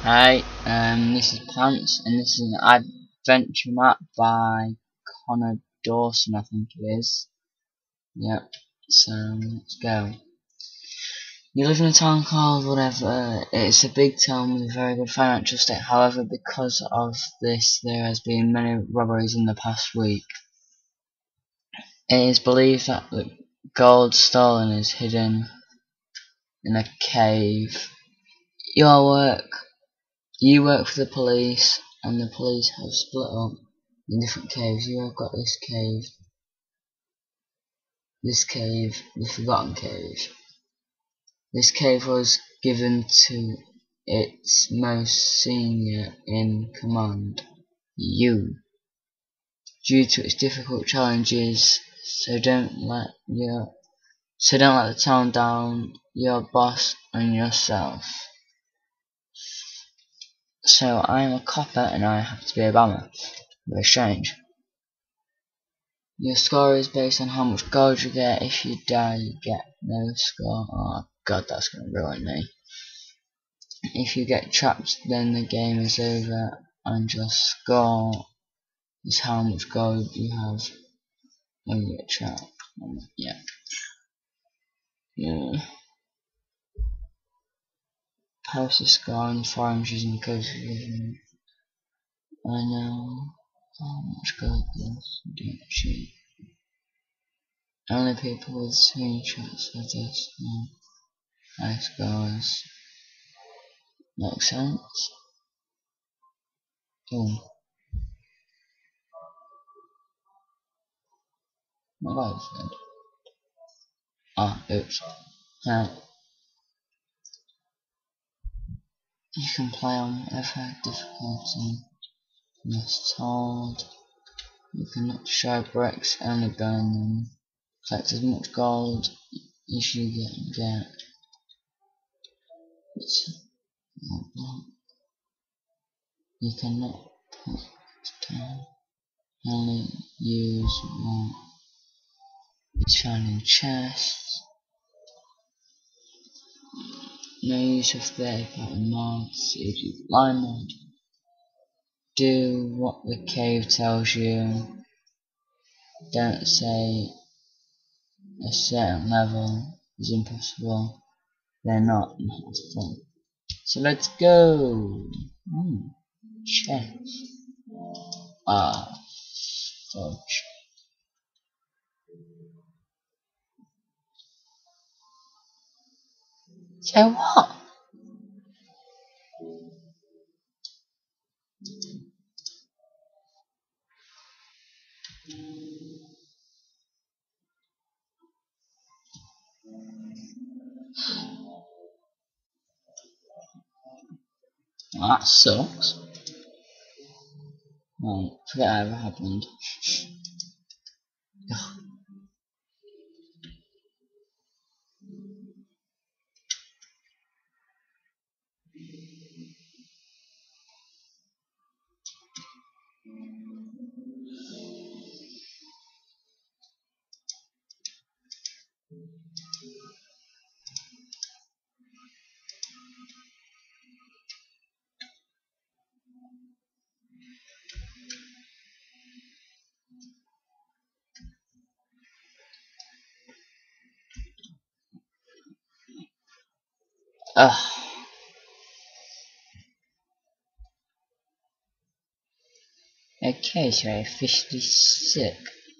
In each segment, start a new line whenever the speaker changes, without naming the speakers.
Hi, this is Pants, and this is an adventure map by Dawson, I think it is. Yep, so let's go. You live in a town called whatever. It's a big town with a very good financial state. However, because of this, there has been many robberies in the past week. It is believed that the gold stolen is hidden in a cave. You work for the police, and the police have split up in different caves. You have got this cave, the Forgotton cave. This cave was given to its most senior in command, you, due to its difficult challenges. So don't let the town down, your boss and yourself. So I am a copper and I have to be a bomber. Very strange. Your score is based on how much gold you get. If you die, you get no score. Oh god, that's gonna ruin me. If you get trapped, then the game is over, and your score is how much gold you have when you get trapped. Yeah. Post a score on the forums using the code. I know how much gold this. Don't cheat. Only people with screenshots of this know high scores. Makes sense. Boom. What have I said? Ah, oops. Now, you can play on whatever difficulty you're told. You cannot destroy bricks, only burn them. Collect as much gold as you get. You cannot put down. Only use one. It's found in chests. No use of third-party mods. If you line mod, do what the cave tells you. Don't say a certain level is impossible. They're not. That's fun. So let's go. Chest. Ah, fudge. So what? That sucks. Right, forget that ever happened. Ugh. Okay, so I officially sick.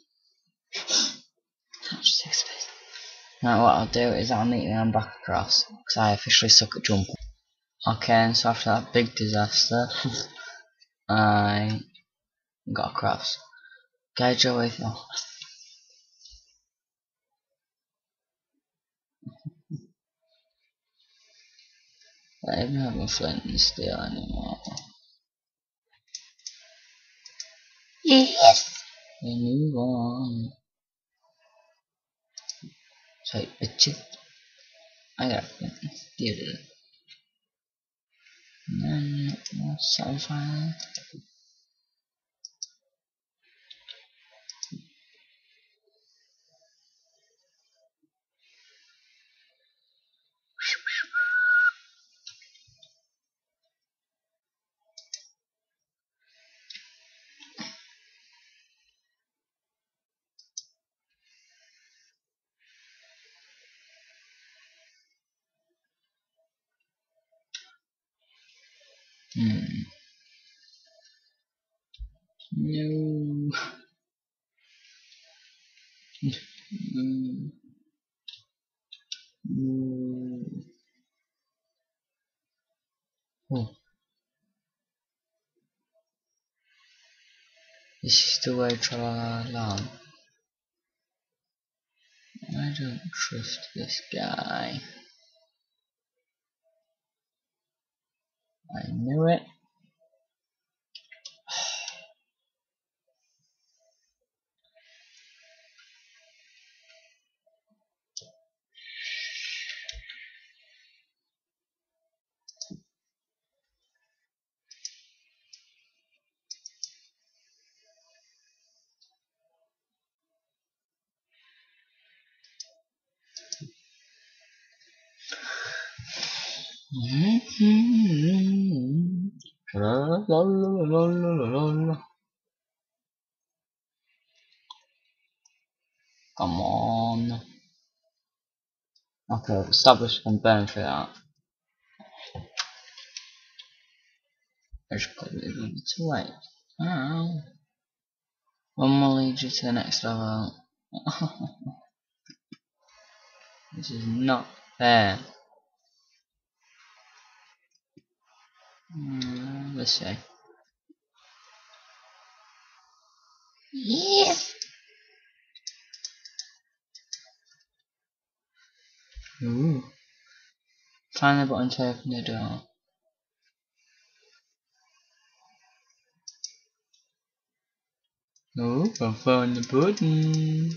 Now what I'll do is I'll meet you on back across, because I officially suck at jumping. Okay, and so after that big disaster, I got across. Guide your way through. I don't even have a flint and steel anymore. Yes! We move on. So, bitches. I got a flint and steel. None more sulfur. Hmm. No. No. No. Oh, this is the way tra-la-la. I don't trust this guy. I knew it. Come on. Okay, I've established I'm burning for that. I just got a little bit to wait. Oh. One more lead you to the next level. This is not fair. Let's see. Yes! Ooh. Find the button to open the door. Oh, I found the button.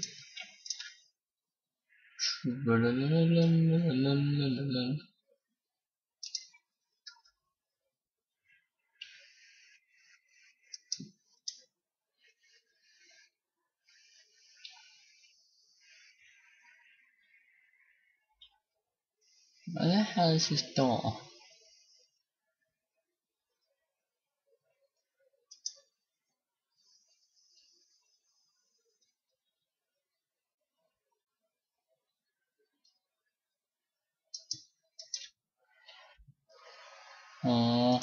Where the hell is this door? Oh,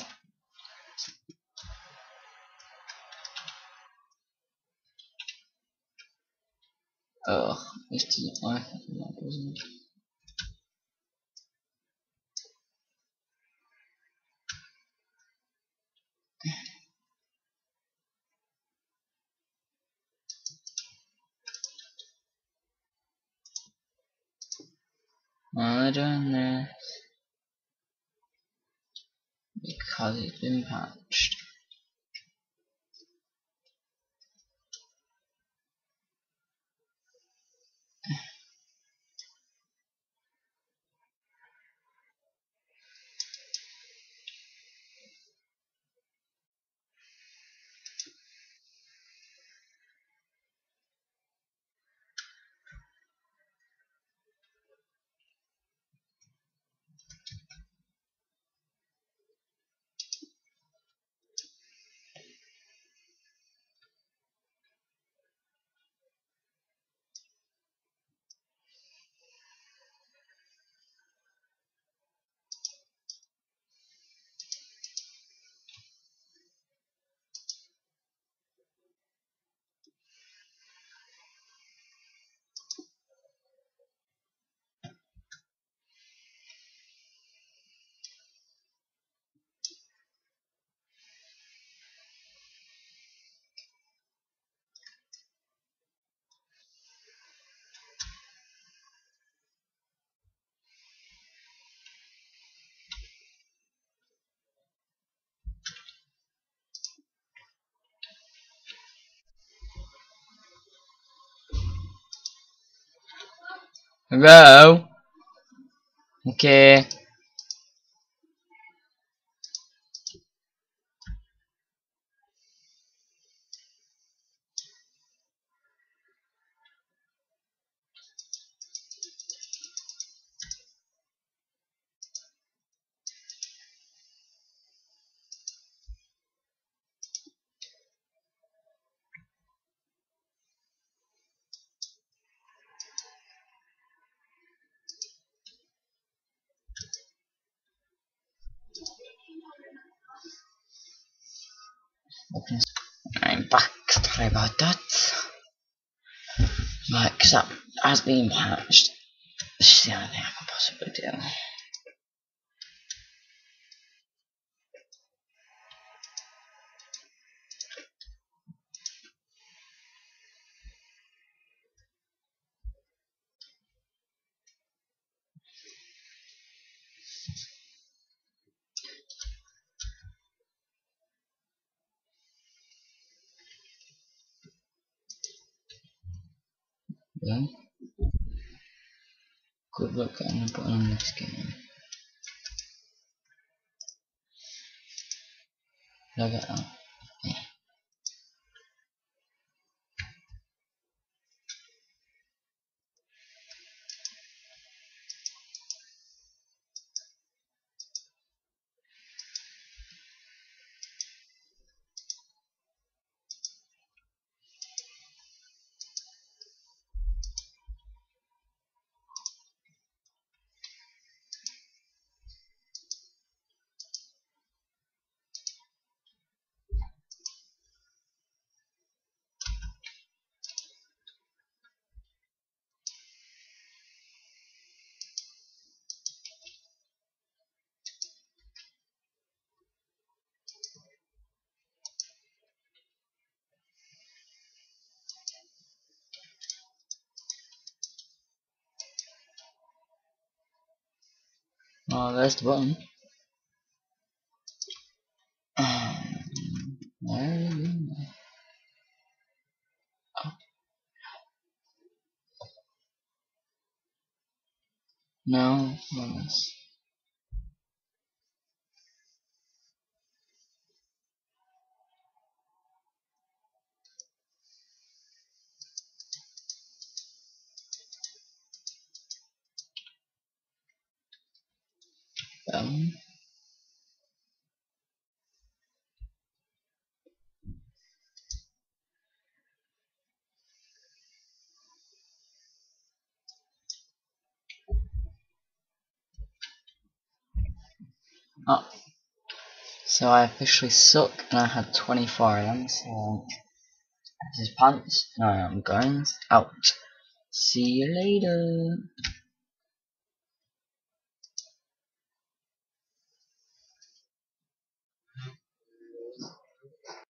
ugh, this doesn't like that, doesn't it? I don't know. Because it's been patched. Hello? Okay. I'm back, sorry about that. Right, because that has been patched. This is the only thing I can possibly do. Yeah. Good luck getting a button on this game. Did I get that? Yeah. Oh, there's the button. Where are you? Oh, no, not this. Oh, so I officially suck and I had 24 of them, so this is pants. I am going out. See you later.